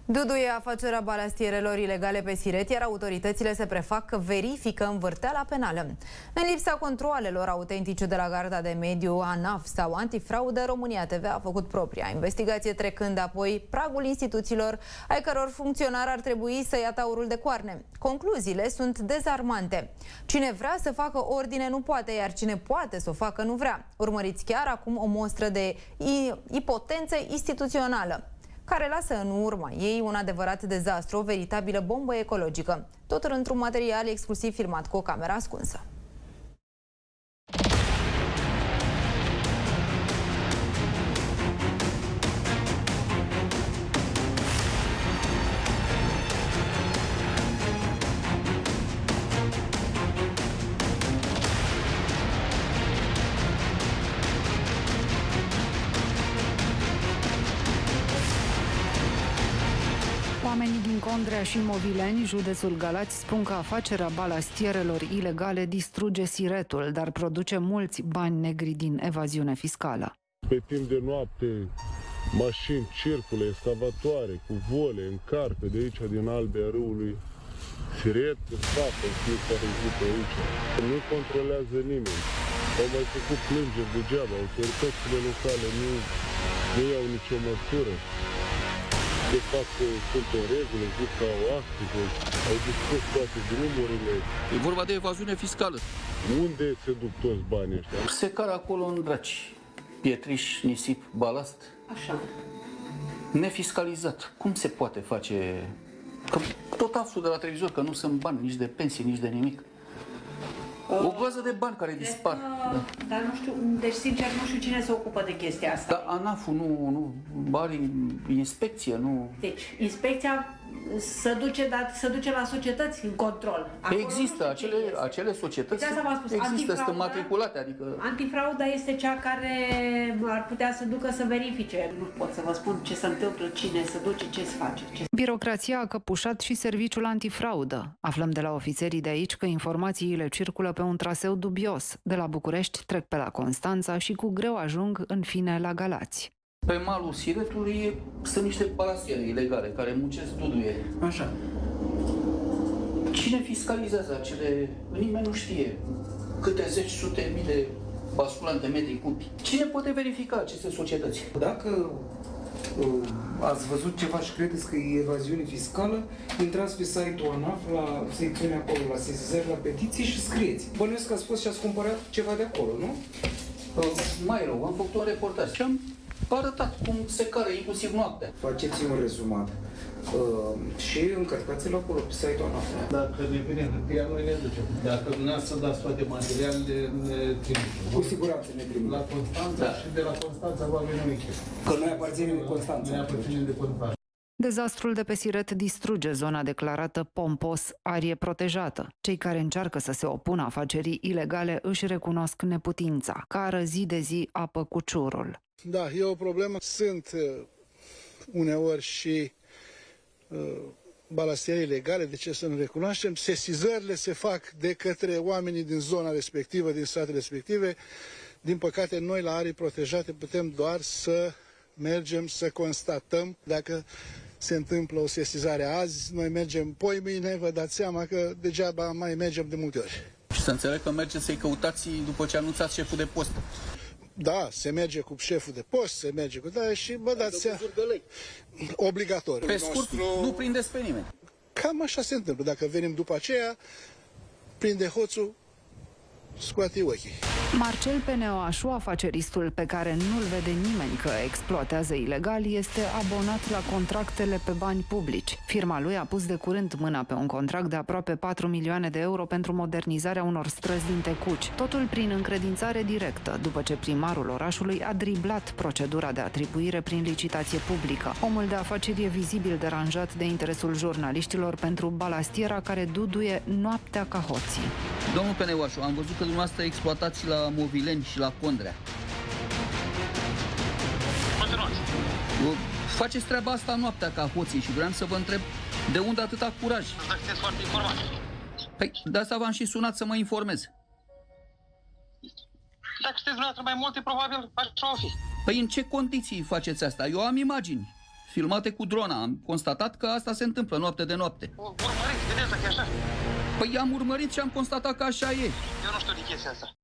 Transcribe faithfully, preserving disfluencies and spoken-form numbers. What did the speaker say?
Duduie afacerea balastierelor ilegale pe Siret, iar autoritățile se prefac că verifică învârteala penală. În lipsa controalelor autentice de la Garda de Mediu, ANAF sau Antifraudă, România T V a făcut propria investigație, trecând apoi pragul instituțiilor ai căror funcționari ar trebui să ia taurul de coarne. Concluziile sunt dezarmante. Cine vrea să facă ordine nu poate, iar cine poate să o facă nu vrea. Urmăriți chiar acum o mostră de impotență instituțională, care lasă în urma ei un adevărat dezastru, o veritabilă bombă ecologică. Totul într-un material exclusiv filmat cu o cameră ascunsă. Oamenii din Condrea și Movileni, județul Galați, spun că afacerea balastierelor ilegale distruge Siretul, dar produce mulți bani negri din evaziune fiscală. Pe timp de noapte, mașini circulă, excavatoare, cu vole, în carpe, de aici, din Albia Râului, Siret, scapă în fiecare zi pe aici. Nu controlează nimeni. Au mai făcut plângeri degeaba, autoritățile locale nu, nu iau nicio măsură. De fapt, sunt în regulă, zic că au active, au dispus toate drumurile. E vorba de evaziune fiscală. Unde se duc toți banii ăștia? Se cară acolo în draci. Pietriș, nisip, balast. Așa. Nefiscalizat. Cum se poate face? Că tot aflu de la televizor că nu sunt bani, nici de pensii, nici de nimic. O groază de bani care dispar. Da. Dar nu știu, deci sincer nu știu cine se ocupă de chestia asta. Dar ANAF-ul nu, nu are inspecție, nu... Deci, inspecția se duce, dar se duce la societăți în control. Acolo există acele, acele societăți, deci există, sunt matriculate, adică... Antifrauda este cea care ar putea să ducă să verifice. Nu pot să vă spun ce se întâmplă, cine se duce, ce se face. Ce... Birocrația a căpușat și serviciul antifraudă. Aflăm de la ofițerii de aici că informațiile circulă pe un traseu dubios. De la București trec pe la Constanța și cu greu ajung în fine la Galați. Pe malul Siretului sunt niște balastiere ilegale care muncesc Duduie. Așa. Cine fiscalizează acele... Nimeni nu știe câte zeci, sute mii de basculante metri cubi. Cine poate verifica aceste societăți? Dacă uh, ați văzut ceva și credeți că e evaziune fiscală, intrați pe site-ul ANAF, la secțiunea acolo, la sesizări, la petiții și scrieți. Bănuiesc că ați fost și ați cumpărat ceva de acolo, nu? Uh, mai rău, am făcut un reportaj și am arătat cum se cară, inclusiv noaptea. Faceți un rezumat uh, și încărcați-l acolo pe site-ul ANAF. Dacă ne vine hârtia, noi ne ducem. Dacă dumneavoastră dați toate materialele, ne trimitem. Cu siguranță ne trimitem. La Constanța, da. Și de la Constanța va veni un echip. Că noi aparținem de Constanța. Noi aparținem de Constanța. Dezastrul de pe Siret distruge zona declarată pompos arie protejată. Cei care încearcă să se opună afacerii ilegale își recunosc neputința, cară zi de zi apă cu ciurul. Da, e o problemă. Sunt uh, uneori și uh, balastiere ilegale, de ce să nu recunoaștem. Sesizările se fac de către oamenii din zona respectivă, din statele respective. Din păcate, noi la arii protejate putem doar să mergem să constatăm dacă se întâmplă o sesizare azi. Noi mergem poi mâine, vă dați seama că degeaba mai mergem de multe ori. Și să înțeleg că mergeți să-i căutați după ce anunțați șeful de post. Da, se merge cu șeful de post, se merge cu... Da, și vă dați seama... Obligatoriu. Pe scurt, nostru... nu prindeți pe nimeni. Cam așa se întâmplă. Dacă venim după aceea, prinde hoțul, scoate ochii. Marcel Peneoașu, afaceristul pe care nu-l vede nimeni că exploatează ilegal, este abonat la contractele pe bani publici. Firma lui a pus de curând mâna pe un contract de aproape patru milioane de euro pentru modernizarea unor străzi din Tecuci. Totul prin încredințare directă, după ce primarul orașului a driblat procedura de atribuire prin licitație publică. Omul de afaceri e vizibil deranjat de interesul jurnaliștilor pentru balastiera care duduie noaptea ca hoții. Domnul Peneoașu, am văzut că dumneavoastră exploatați la Movileni și la Condrea. Continuați. Faceți treaba asta noaptea ca hoții și vreau să vă întreb de unde atâta curaj. Sunteți foarte informați. Păi, de asta v-am și sunat să mă informez. Dacă știți dumneavoastră mai multe, probabil așa o fi. Păi în ce condiții faceți asta? Eu am imagini. filmate cu drona. Am constatat că asta se întâmplă noapte de noapte. Urmăriți, vedeți dacă e așa? Păi am urmărit și am constatat că așa e. Eu nu știu de chestia asta.